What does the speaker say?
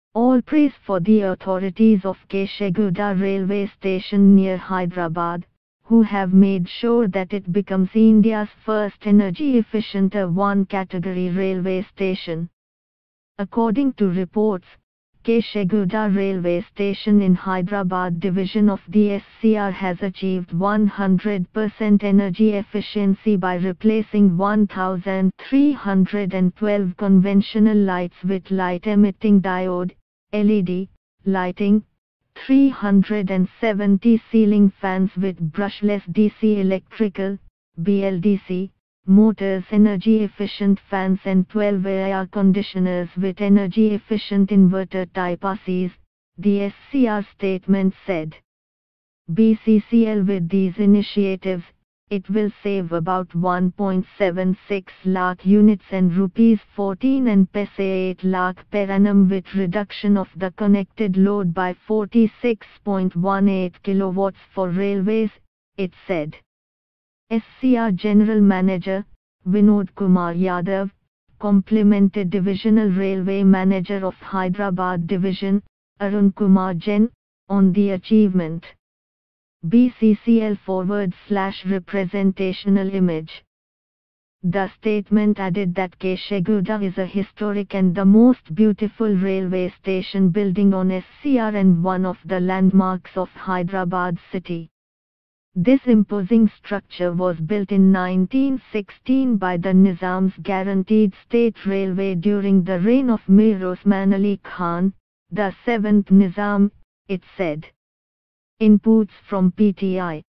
All praise for the authorities of Keshaguda railway station near Hyderabad, who have made sure that it becomes India's first energy-efficient A1 category railway station. According to reports, Keshaguda railway station in Hyderabad division of the SCR has achieved 100% energy efficiency by replacing 1,312 conventional lights with light-emitting diode (LED) lighting, 370 ceiling fans with brushless DC electrical (BLDC) motors, energy-efficient fans and 12 air conditioners with energy-efficient inverter-type ACs, the SCR statement said. BCCL with these initiatives, it will save about 1.76 lakh units and rupees 14 and paise 8 lakh per annum with reduction of the connected load by 46.18 kilowatts for railways, it said. SCR General Manager, Vinod Kumar Yadav, complimented Divisional Railway Manager of Hyderabad Division, Arun Kumar Jain, on the achievement. BCCL /representational image. The statement added that Keshaguda is a historic and the most beautiful railway station building on SCR and one of the landmarks of Hyderabad city. This imposing structure was built in 1916 by the Nizam's guaranteed state railway during the reign of Mir Osman Ali Khan, the 7th Nizam, it said. Inputs from PTI.